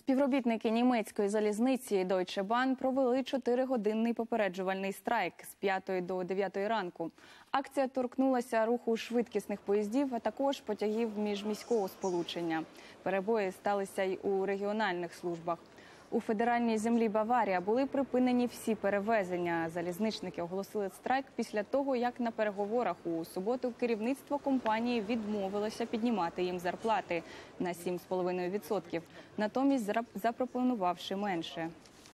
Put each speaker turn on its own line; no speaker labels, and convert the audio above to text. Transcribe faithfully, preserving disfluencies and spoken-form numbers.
Співробітники німецької залізниці Deutsche Bahn провели чотиригодинний попереджувальний страйк з п'ятої до дев'ятої ранку. Акція торкнулася руху швидкісних поїздів, а також потягів міжміського сполучення. Перебої сталися й у регіональних службах. У федеральній землі Баварія були припинені всі перевезення. Залізничники оголосили страйк після того, як на переговорах у суботу керівництво компанії відмовилося піднімати їм зарплати на сім цілих п'ять десятих відсотка, натомість запропонувавши менше.